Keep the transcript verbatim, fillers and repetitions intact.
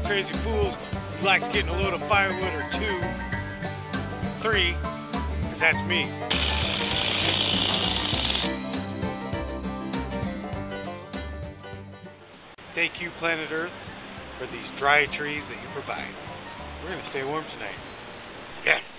those crazy fools who likes getting a load of firewood or two, three, because that's me. Thank you, planet Earth, for these dry trees that you provide. We're going to stay warm tonight. Yes!